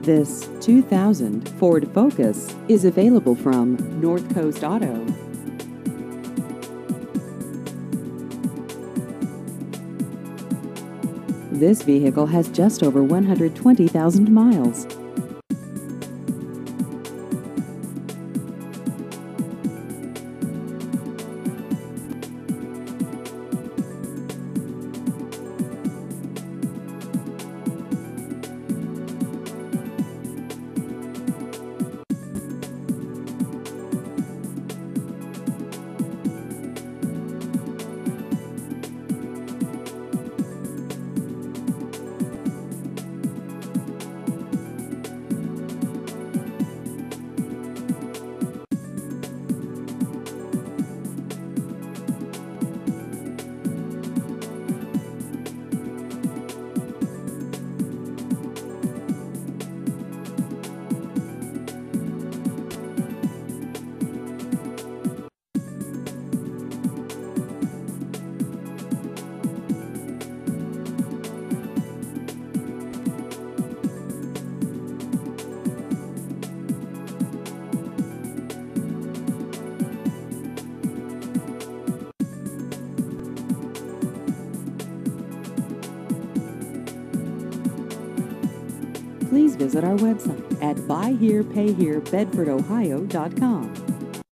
This 2000 Ford Focus is available from North Coast Auto. This vehicle has just over 120,000 miles. Please visit our website at buyherepayherebedfordohio.com.